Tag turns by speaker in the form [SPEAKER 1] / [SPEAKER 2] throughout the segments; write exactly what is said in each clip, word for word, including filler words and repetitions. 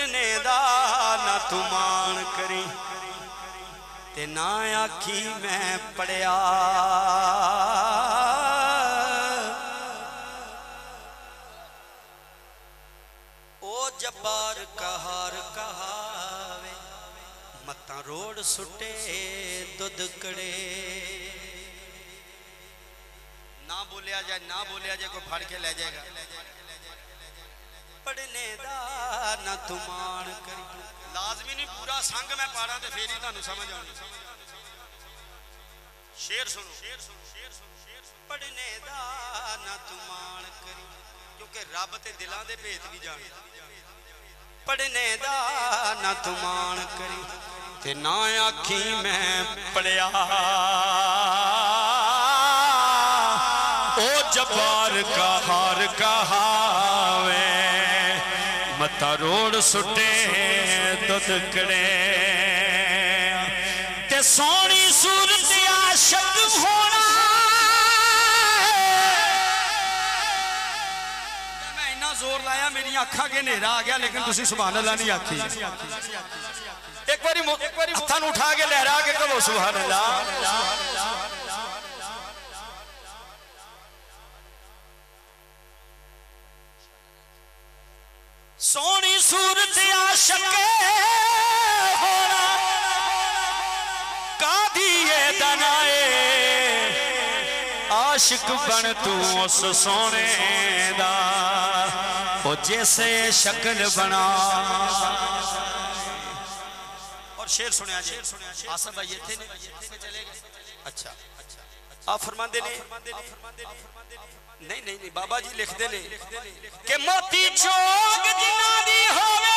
[SPEAKER 1] पढ़ने दा ना तू मान करी ते ना आखी मैं पढ़िया। ओ जब्बार कहार कहावे मत्ता रोड सुटे दुध कड़े। ना बोलिया जाए ना बोलिया जाए कोई फड़ के ले जाएगा। पढ़ने दा ना तू मान करी लाजमी नहीं पूरा संग मैं पाड़ा तो फिर ही तुहानू समझ आनी। शेर सुनो पढ़ने दा ना तू मान करी क्योंकि रब ते दिलां दे भेत भी जानदा। पढ़ने दा ना तू मान करी ते ना आखी मैं पढ़िया। ओ जब्बार कहार कहावे मता रोड सुटे दुध कड़े ते सोनी सूरत आशिक होना। मैं इन्ना जोर लाया मेरी अखा के नेरा आ गया लेकिन तुसी सुभान अल्लाह नहीं आखी। एक बारी एक बारी हत्थां नूं उठा के लहरा के कहो सुभान अल्लाह। सोनी सूरत आशिक होना कादिए दनाए आशिक बन तू उस सोने दा ओ जैसे शक्ल बना। और शेर सुनिया जी आसफ भाई ये थे चले गए। अच्छा आप फरमाते ने नहीं नहीं नहीं बाबा जी लिखते ने कि मोती चौक जिन्ना दी होवे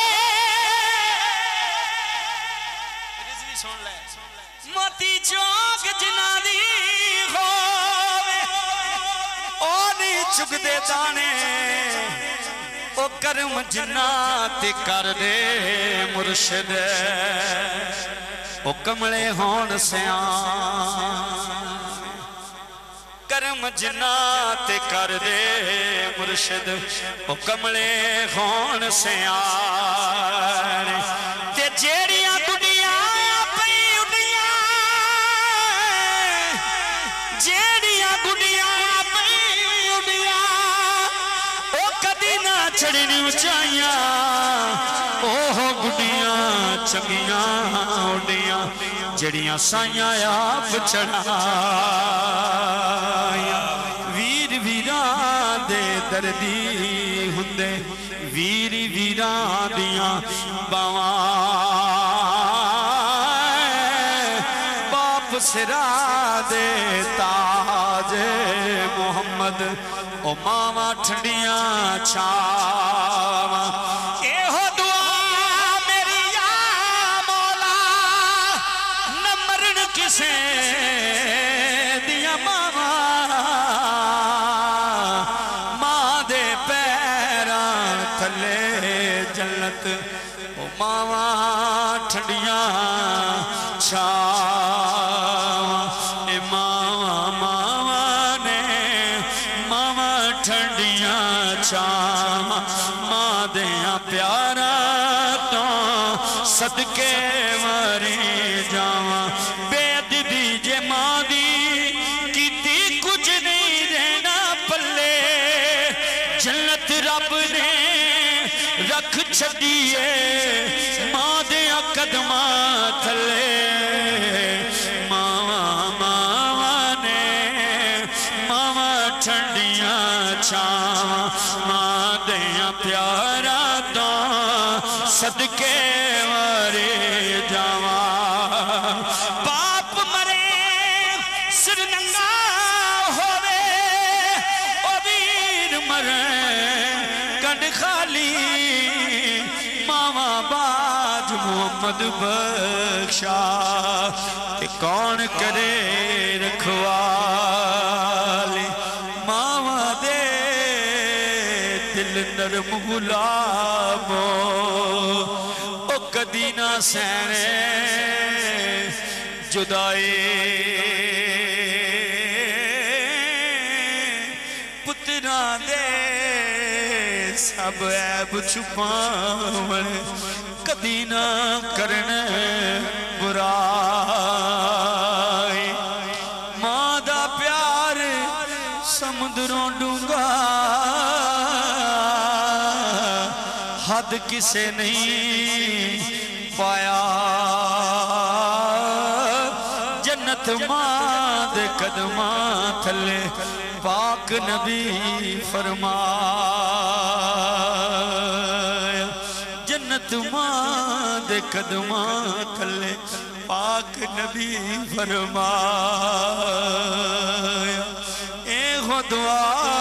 [SPEAKER 1] रिजवी सुन ले मोती चौक जिन्ना दी होवे ओ नहीं चुगदे दाने ओ करम जिन्ना ते कर दे मुर्शिद ओ कमले होण सियां। करम जिन्ना ते कर दे मुर्शिद ओ कमले होण सियाण ते जेड़ियां गुडियां पई उडियां जेड़ियां गुडियां पई उडियां ओ कदी ना चढ़नी उचाइयां ओह गुडियां चंगियां उडियां जड़ियां साइयां आप चढ़ाया। वीर वीरा दे दर्दी हुंदे वीर वीरा दियां बावां बाप सिरा दे ताज मोहम्मद ओ मावा ठंडियां छावां। एहो किसे दिया मावा मां दे पैरां थले जन्नत ओ मावा ठंडियां छावां। ए मावा मावा ने मावा ठंडियां छावां मां देयां प्यारा तो सदके मरी जावां। रब ने रख छड़िए मां दियां कदमां थले मावा मावा ने मावा ठंडियां छावां मां दियां प्यारा तो सदके मरे जावां। बाप मरे सिर नंगा होवे ओ वीर मरे खाली मावा बाज मोहम्मद बख्शा ते कौन करे रखवाली। मावा दे दिल नरम गुलाबो ओ कदी ना सहने जुदाई। पुत्रा दे सब ऐब छुपावन
[SPEAKER 2] कदी ना करना बुराई। मां दा प्यार समुद्रों डूंगा हद किसे नहीं पाया। जन्नत मां दे कदमां थले पाक नबी फरमाया। जन्नत मां दे कदमां थले पाक नबी फरमाया। ए हो दुआ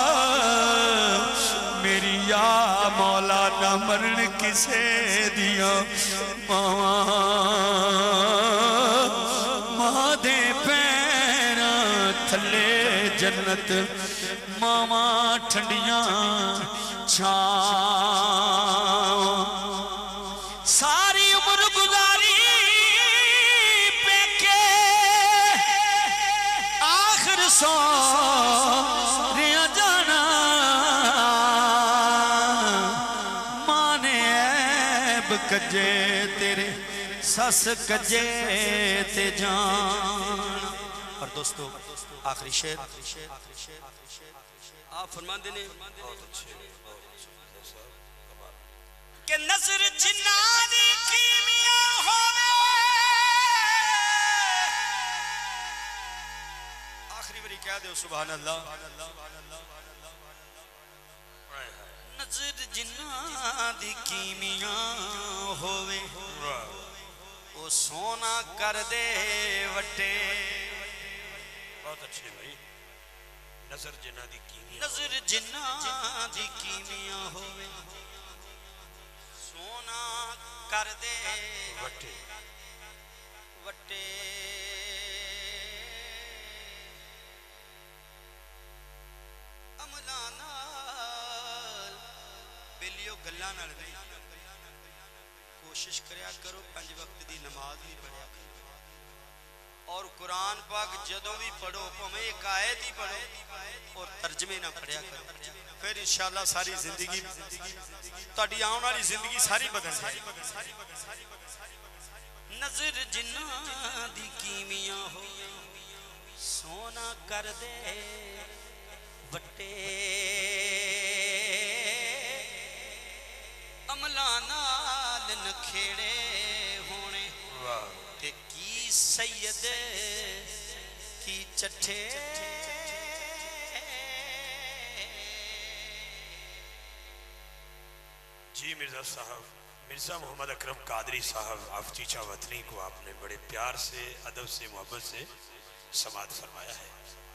[SPEAKER 2] मेरी या मौला ना मरण किसे दिया मावा। मां दे पैरा थले जन्नत मावा ठंडिया छां। सारी उम्र गुजारी पेके आखिर सौ रिया जाना। माने ऐब कजे तेरे सस कजे ते जान। और दोस्तों आखिरी शेर आप फरमाते ने कि नजर जिन्ना दी कीमिया होवे। आखिरी बारी कह दो सुभान अल्लाह। नजर जिन्ना दी कीमिया होवे वो सोना कर दे वटे।
[SPEAKER 3] बहुत अच्छे भाई। नजर जिन्ना दी कीमिया
[SPEAKER 2] नजर जिन्ना दी कीमिया होवे सोना कर दे
[SPEAKER 3] वटे
[SPEAKER 2] वटे। अमला नाल बेलियो गल्लां नाल नहीं। कोशिश करया करो पंज वक्त दी नमाज भी पढ़िया करो और कुरान पाक जदों भी पढ़ो भावें एक आयत ही पढ़ो और तर्जमे ना पढ़िया करो। फिर इंशाअल्लाह सारी जिंदगी तुहाडी आने वाली जिंदगी सारी बदल जाएगी। नजर जिन्ना दी कीमिया हो सोना कर दे वटे। अमला नाल नखेड़े होने ते की सैयद की चट्ठे।
[SPEAKER 3] जी मिर्जा साहब, मिर्जा मोहम्मद अकरम कादरी साहब आफतीचा वतनी को आपने बड़े प्यार से अदब से मोहब्बत से समाअत फरमाया है।